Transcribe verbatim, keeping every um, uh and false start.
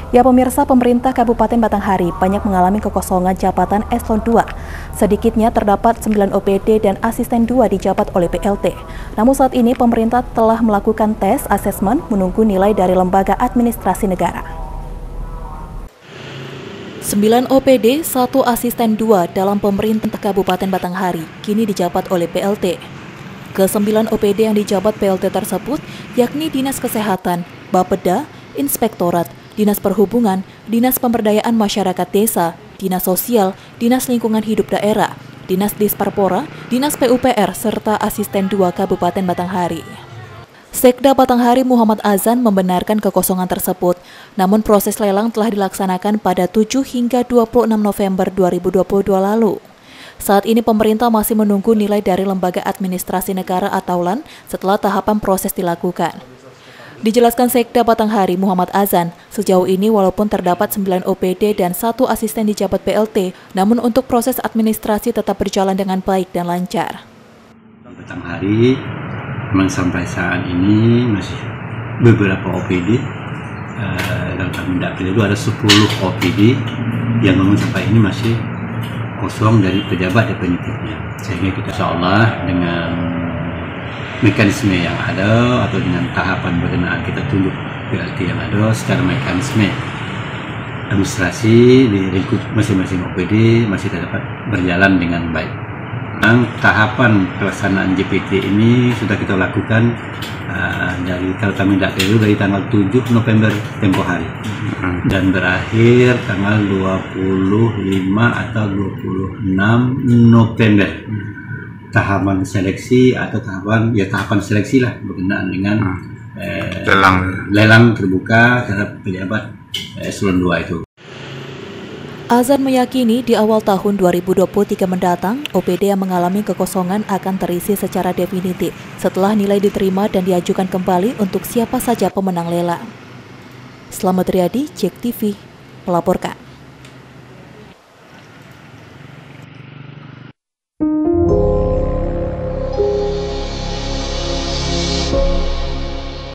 Ya pemirsa, pemerintah Kabupaten Batanghari banyak mengalami kekosongan jabatan eselon dua. Sedikitnya terdapat sembilan O P D dan asisten dua dijabat oleh P L T. Namun saat ini pemerintah telah melakukan tes asesmen menunggu nilai dari lembaga administrasi negara. sembilan O P D, satu asisten dua dalam pemerintah Kabupaten Batanghari kini dijabat oleh P L T. Kesembilan O P D yang dijabat P L T tersebut yakni Dinas Kesehatan, Bapeda, Inspektorat, Dinas Perhubungan, Dinas Pemberdayaan Masyarakat Desa, Dinas Sosial, Dinas Lingkungan Hidup Daerah, Dinas Disparpora, Dinas P U P R, serta Asisten dua Kabupaten Batanghari. Sekda Batanghari Muhammad Azan membenarkan kekosongan tersebut, namun proses lelang telah dilaksanakan pada tujuh hingga dua puluh enam November dua ribu dua puluh dua lalu. Saat ini pemerintah masih menunggu nilai dari Lembaga Administrasi Negara atau L A N setelah tahapan proses dilakukan. Dijelaskan Sekda Batanghari Muhammad Azan, sejauh ini walaupun terdapat sembilan O P D dan satu asisten dijabat P L T, namun untuk proses administrasi tetap berjalan dengan baik dan lancar. Batanghari memang sampai saat ini masih beberapa O P D, uh, dalam kami dapil itu ada sepuluh O P D yang memang sampai ini masih kosong dari pejabat dan penitipnya. Sehingga kita insya Allah dengan mekanisme yang ada atau dengan tahapan berkenaan kita tunjuk P L T yang ada secara mekanisme administrasi di lingkup masing-masing O P D masih dapat berjalan dengan baik. Nah, tahapan pelaksanaan J P T ini sudah kita lakukan uh, dari kalau kami data itu dari tanggal tujuh November tempoh hari dan berakhir tanggal dua puluh lima atau dua puluh enam November. Tahapan seleksi atau tahapan ya tahapan seleksi lah berkenaan dengan hmm. eh, lelang lelang terbuka terhadap pejabat eh, eselon dua itu. Azan meyakini di awal tahun dua ribu dua puluh tiga mendatang, O P D yang mengalami kekosongan akan terisi secara definitif setelah nilai diterima dan diajukan kembali untuk siapa saja pemenang lelang. Selamat Riyadi, Jek T V, melaporkan.